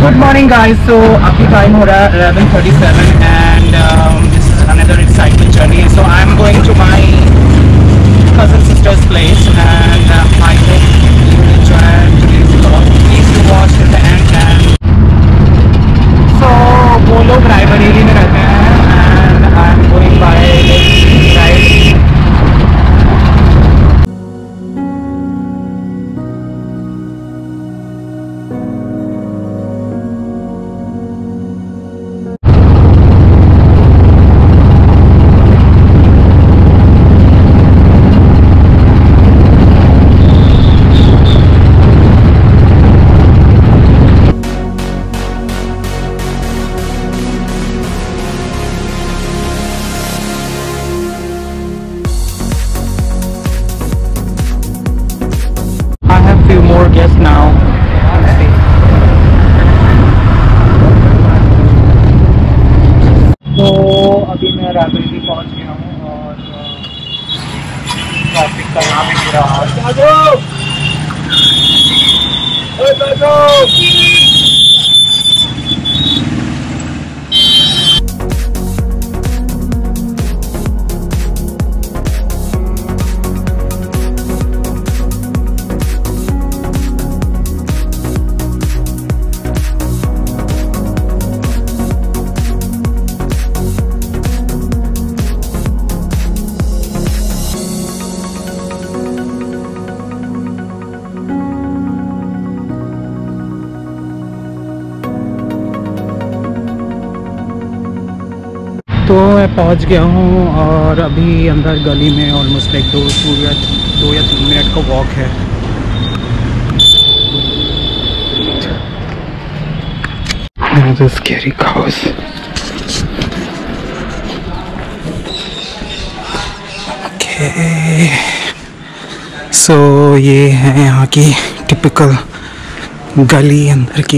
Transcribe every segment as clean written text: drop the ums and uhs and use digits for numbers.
Good morning guys. So अभी time हो रहा है 11:37 and this is another exciting journey. So I'm going to my cousin sister's place and I hope you will enjoy today's vlog. Please do watch till the end. And so वो लोग रायबरेली में रहते हैं and I'm going by Raebareli. Few more guests now. तो अभी मैं रायबरेली पहुंच गया हूँ और ट्रैफिक का यहाँ भी बुरा हाल। तो मैं पहुंच गया हूं और अभी अंदर गली में ऑलमोस्ट लाइक 2 या 3 मिनट का वॉक है। Scary cows. ओके, सो ये है यहाँ की टिपिकल गली, अंदर की।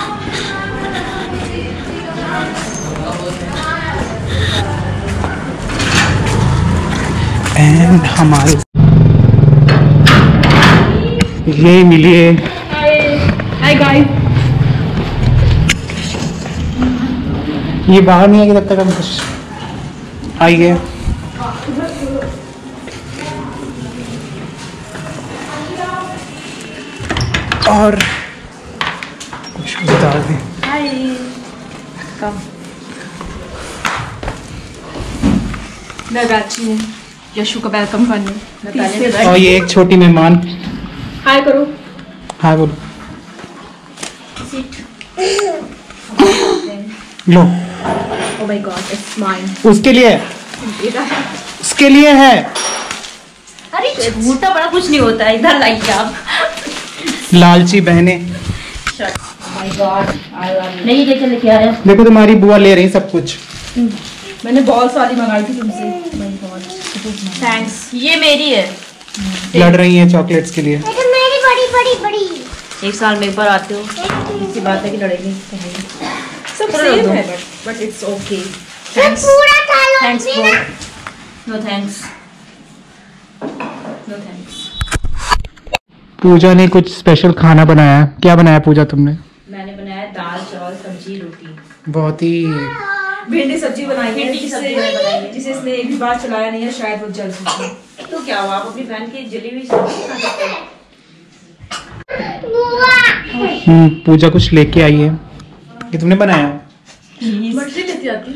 एंड हमारे ये मिलिए। Hi guys. ये बाहर नहीं आएगी तब तक हम कुछ आइए। और कुछ बता दें। हाय, कम मैं गाची हूँ यशु का वेलकम करने। और ये एक छोटी मेहमान। हाय करो। हाय बोलो। लो। Oh my god, it's mine. उसके लिए, उसके लिए है। अरे झूठा बड़ा कुछ नहीं होता है, इधर लाइए आप। लालची बहने। Oh my god, I love. नहीं ये लेके आ रहे हैं। देखो तुम्हारी बुआ ले रही सब कुछ। मैंने बॉल्स वाली मंगाई थी तुमसे। थैंक्स। ये मेरी है। लड़ रही है चॉकलेट्स के लिए। मेरी बड़ी बड़ी बड़ी। एक साल में एक बार आते हो, इसी बात है कि लड़ेंगे। सब सेम है but it's okay. Thanks. Thanks for no thanks. No thanks. Puja ने कुछ स्पेशल खाना बनाया है। क्या बनाया पूजा तुमने? मैंने बनाया दाल चावल सब्जी रोटी। बहुत ही भिंडी सब्जी बनाई है, जिसे इसने एक भी बार चलाया नहीं है, शायद वो जल सके। तो क्या हुआ, आप अपनी बहन की जली हुई सब्जी खा सकते हो। पूजा कुछ लेके आई है। ये तुमने बनाया? मछली लेती आती।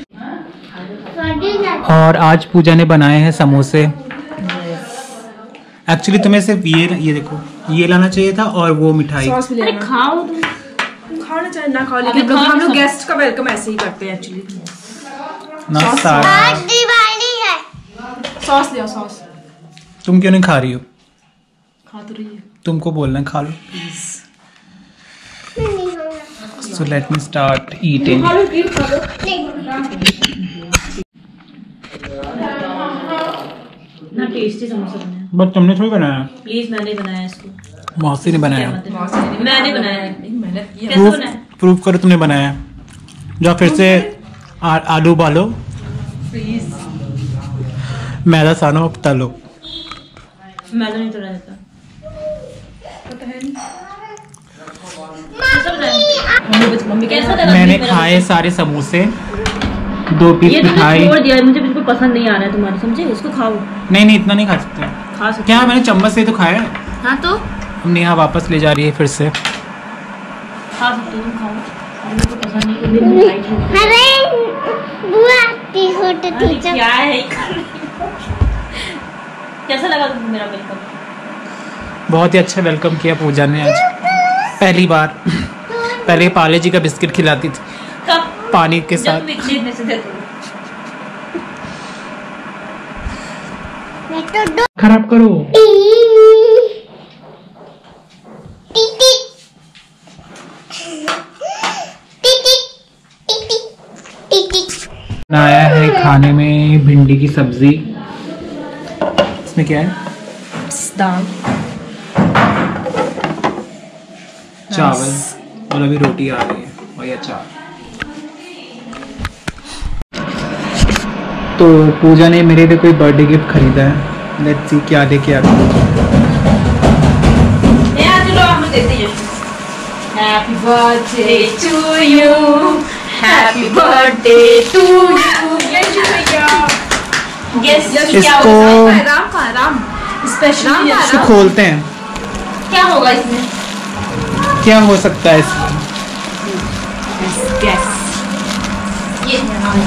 और आज पूजा ने बनाए हैं समोसे। एक्चुअली तुम्हें सिर्फ ये देखो ये लाना चाहिए था और वो मिठाई। अरे खाओ तुम, खाना चाहे ना खाओ, लेकिन हम लोग गेस्ट का वेलकम ऐसे ही करते हैं एक्चुअली। ना सारा। आज दिवाली है। सॉस ले आओ, सॉस। तुम क्यों नहीं खा रही हो? खा तो रही है। तुमको बोलना है खा लो please. So let me start eating. खा लो, खा लो। ना टेस्टी समोसा बनाया। बट तुमने थोड़ी बनाया। प्लीज मैंने बनाया इसको। मौसी ने बनाया। मैंने बनाया। कैसे बनाया? प्रूफ करो तुमने बनाया। जाओ फिर से आलू उबालो, प्लीज। मैदा सानो तलो। मैदा नहीं तला जाता। पता है नहीं। मम्मी कैसा लगा? मैंने खाए सारे समोसे, 2 पीस ये मिठाई। छोड़ दिया, मुझे बिल्कुल पसंद नहीं आ रहा है तुम्हारे, समझे? इसको खाओ। नहीं इतना नहीं खा सकते। खा सकते क्या मैंने चम्मच से तो खाया है। हाँ तो अब नेहा वापस ले जा रही है फिर से। खा सकते हो, तुम खाओ। मुझे तो पसंद नहीं, तो मिठाई छोड़। अरे बुआ आती होती अरे थी क्या है? कैसा लगा तुमको मेरा वेलकम? बहुत ही अच्छा वेलकम किया पूजा ने आज, पहली बार। पहले पाले जी का बिस्किट खिलाती थी कब? पानी के जब साथ। तुम इतने इतने से थे तो। मैं तो दो खराब करो। टीटी टीटी टीटी टीटी। आया है खाने में भिंडी की सब्जी। इसमें क्या है? दाल, चावल और अभी रोटी आ रही है और ये अचार। तो पूजा ने मेरे लिए कोई बर्थडे गिफ्ट खरीदा है। लेट्स सी क्या लेके आती है। चलो हम देते हैं। Happy birthday to you, happy birthday to you. Guess क्या होगा? राम स्पेशल इसको खोलते हैं। क्या होगा इसमें? क्या हो सकता है इसमें? गेस। ये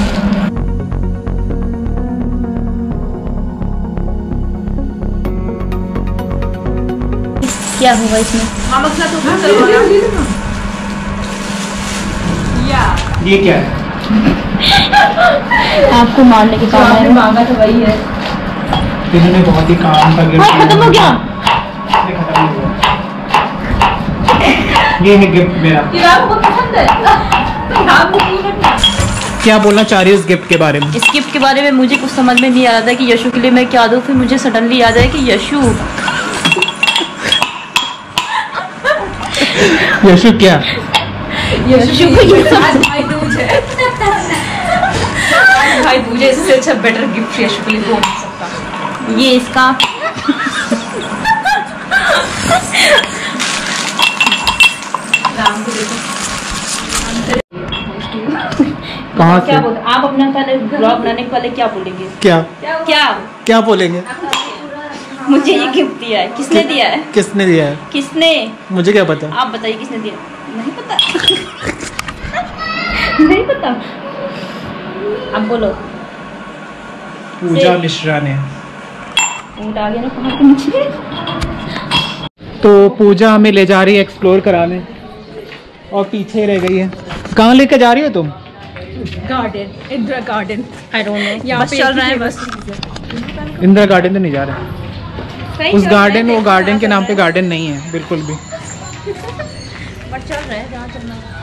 क्या होगा इसमें? ये क्या है? आपको मारने के काम है। मांगा तो वही है। इन्होंने बहुत ही काम का गिफ्ट खत्म हो गया। ये खत्म हो गया। ये है गिफ्ट मेरा। आपको पसंद है? क्या बोलना चाह रही है इस गिफ्ट के बारे में? इस गिफ्ट के बारे में मुझे कुछ समझ में नहीं आ रहा था कि यशु के लिए मैं क्या दूं, फिर मुझे सडनली याद आया कि यशु यशु क्या? यशु को ये सब भाई दूज है। भाई दूज है, इससे अच्छा बेटर गिफ्ट यशु के लिए हो नहीं सकता। ये इसका राम को देखो कहाँ क्या से? बोलते आप अपना पहले ब्लॉग बनाने के पहले क्या बोलेंगे? क्या क्या क्या बोलेंगे? मुझे ये गिफ्ट दिया है, किसने दिया है? किसने दिया है? किसने? मुझे क्या पता? आप बताइए किसने दिया? नहीं पता। नहीं पता। अब बोलो। पूजा मिश्रा ने। ऊँट आ गया ना कहाँ पे मुझे? तो पूजा हमें ले जा रही है एक्सप्लोर कराने और पीछे रह गई है। कहाँ लेकर जा रही हो तुम? Garden, Indira garden. I don't know. यहाँ बस पे चल रहा है बस। इंदिरा गार्डन तो नहीं जा रहा। उस गार्डन, वो गार्डन के नाम पे गार्डन नहीं है बिल्कुल भी। बट चल रहा है जहाँ चलना है।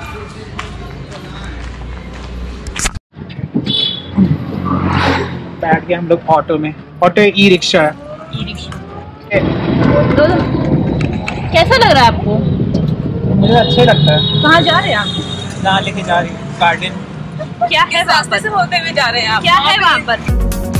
बैठ गए हम लोग ऑटो में। ऑटो ई रिक्शा है। दो कैसा लग रहा है आपको? मुझे अच्छा लगता है। कहाँ जा रहे हैं आप? जहाँ लेके जा रही हूँ गार्डन। क्या है रास्ते से होते हुए जा रहे हैं आप? क्या है वहाँ पर?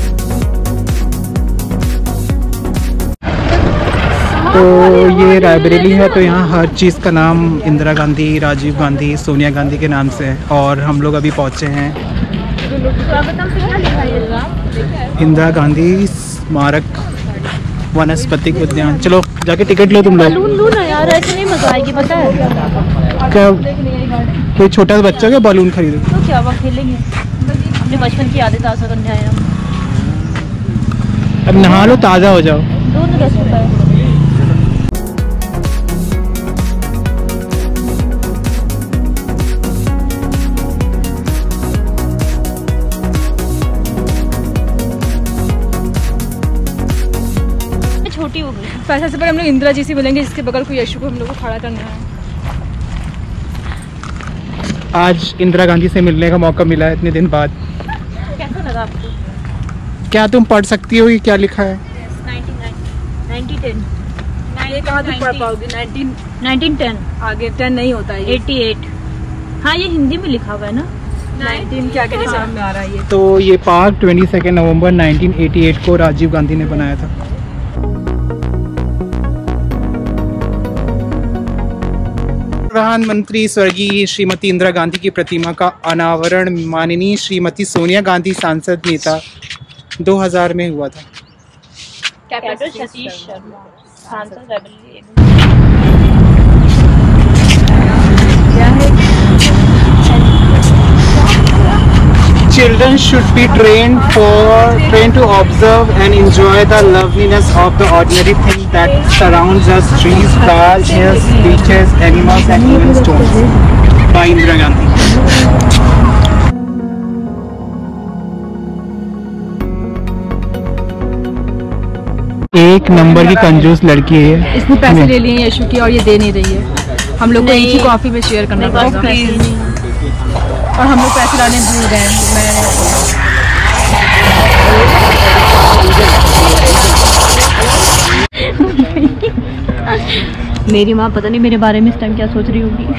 तो ये रायबरेली है, तो यहाँ हर चीज़ का नाम इंदिरा गांधी, राजीव गांधी, सोनिया गांधी के नाम से है। और हम लोग अभी पहुँचे हैं इंदिरा गांधी स्मारक वनस्पतिक उद्यान। चलो जाके टिकट लो तुम लोग। बलून लो ना यार, ऐसे नहीं मजा आएगी पता है। क्या कोई छोटा सा बच्चा क्या बलून खरीदे? तो क्या वहाँ खेलेंगे, अपने बचपन की यादें ताज़ा करने आए हम। अब नहा लो, ताज़ा हो जाओ। दूध कैसे होता है? छोटी हो गई। पैसा से पर हम लोग इंदिरा जी से बोलेंगे, जिसके बगल को यशु को हम लोग को खड़ा करना है। आज इंदिरा गांधी से मिलने का मौका मिला है इतने दिन बाद। कैसा लगा आपको? क्या तुम पढ़ सकती हो कि क्या लिखा है? 1910 ये कहाँ तक पढ़ पाओगे? 1910 आगे 10 नहीं होता है। 88। हाँ ये हिंदी में लिखा हुआ है ना। 19 क्या क्या निशान में आ रहा है ये। तो ये पार्क 22 नवंबर 1988 को राजीव गांधी ने बनाया था। प्रधानमंत्री स्वर्गीय श्रीमती इंदिरा गांधी की प्रतिमा का अनावरण माननीय श्रीमती सोनिया गांधी सांसद नेता 2000 में हुआ था। कैपिटल सतीश शर्मा, सांसद Raebareli. Children should be trained to observe and enjoy the loveliness of the ordinary things that surrounds us: trees, flowers, hills, beaches, animals, and even stones. By Indira Gandhi. एक नंबर की कंजूस लड़की है। इसने पैसे ले लिए यशु के और ये दे नहीं रही है। हम लोग को एक ही कॉफी में शेयर करना पड़ेगा और हम लोग पैसे लाने भूल गए। मेरी माँ पता नहीं मेरे बारे में इस टाइम क्या सोच रही होगी।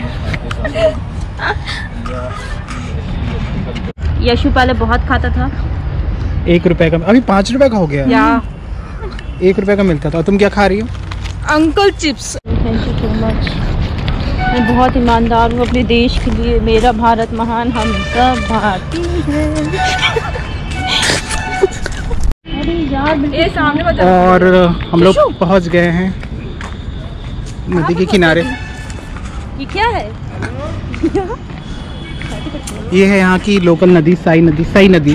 यशु पहले बहुत खाता था। 1 रुपए का, अभी 5 रुपए का हो गया। या 1 रुपए का मिलता था। तुम क्या खा रही हो? Uncle chips. Thank you so much. मैं बहुत ईमानदार हूँ अपने देश के लिए। मेरा भारत महान, हम सब भारतीय हैं। अरे यार ये सामने और हम लोग पहुँच गए हैं नदी के किनारे। ये क्या है? ये है यहाँ की लोकल नदी, साई नदी।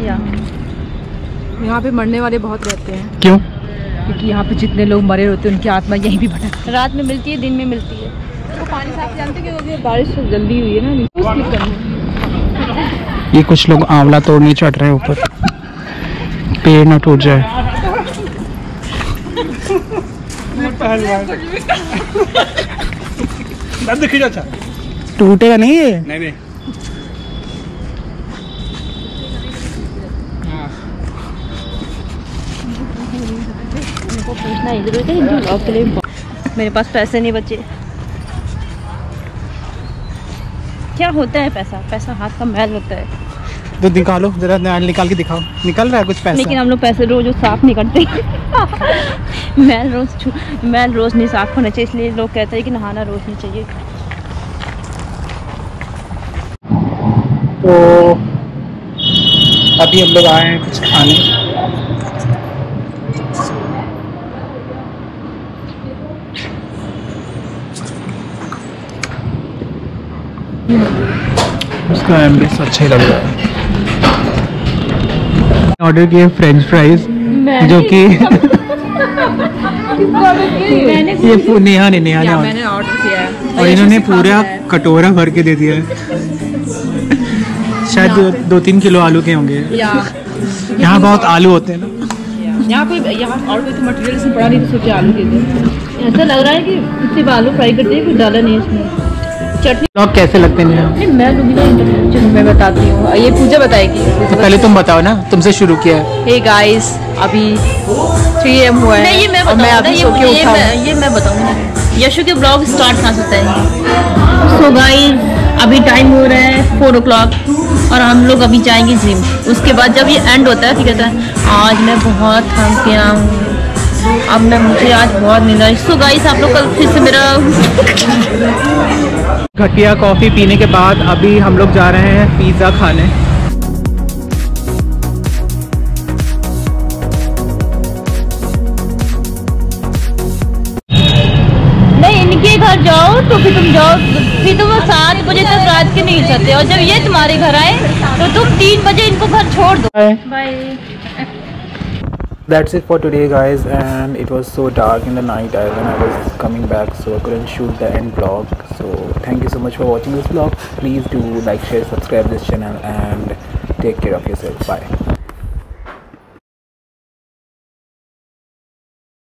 यहाँ पे मरने वाले बहुत रहते हैं। क्यों? क्योंकि यहाँ पे जितने लोग मरे होते हैं उनकी आत्मा यहीं भी भटकती है। रात में मिलती है, दिन में मिलती है। तो पानी साफ जानते क्योंकि बारिश जल्दी हुई है ना। ये कुछ लोग आंवला तोड़ने चढ़ रहे हैं ऊपर, पेड़ ना टूट जाए। टूटेगा नहीं है। नहीं। पूछना ही जरूरत है ब्लॉग के लिए। मेरे पास पैसे नहीं बचे। क्या होता है पैसा? पैसा हाथ का मैल होता है। तो निकालो जरा, निकाल के दिखाओ। निकल रहा है कुछ पैसा? लेकिन हम लोग पैसे रोज साफ नहीं करते। मैल रोज नहीं साफ होना चाहिए, इसलिए लोग कहते हैं कि नहाना रोज नहीं चाहिए। तो अभी हम लोग आए हैं कुछ खाने। उसका एम्बियंस अच्छा ही लग रहा है। ऑर्डर किए फ्रेंच फ्राइज, जो कि नेहा ने मैंने ऑर्डर किया है और इन्होंने पूरा कटोरा भर के दे दिया है। शायद 2-3 किलो आलू के होंगे। यहाँ बहुत आलू होते हैं ना। यहाँ और कोई तो मटेरियल इसमें पड़ा नहीं, तो सोचे आलू दे दे। ऐसा लग रहा है कि सिर्फ आलू फ्राई कर दिए, कुछ डाला नहीं इसमें। चटनी लोग कैसे लगते हैं? मैं बताती हूँ, ये पूजा बताएगी। तो पहले तुम बताओ ना, तुमसे शुरू किया है। हे गाइस, अभी 3 AM हुआ है। नहीं, ये मैं बताऊंगा। ये मैं बताऊंगी। यशु के ब्लॉग स्टार्ट कहाँ से होता है। सो गाइस, अभी टाइम हो रहा है 4 o'clock और हम लोग अभी जाएंगे जिम। उसके बाद जब ये एंड होता है, फिर कहता है आज मैं बहुत थक गया हूँ, अब मुझे आज बहुत नींद आई। सो गाइस, आप लोग कल फिर से मेरा घटिया कॉफ़ी पीने के बाद अभी हम लोग जा रहे हैं पिज़्ज़ा खाने। नहीं, इनके घर जाओ तो फिर तुम 7 बजे तक रात के नहीं सकते, और जब ये तुम्हारे घर आए तो तुम 3 बजे इनको घर छोड़ दो। Bye. That's it for today guys, and it was so dark in the night when I was coming back, so I couldn't shoot the end vlog. So thank you so much for watching this vlog. Please do like, share, subscribe this channel and take care of yourself. Bye.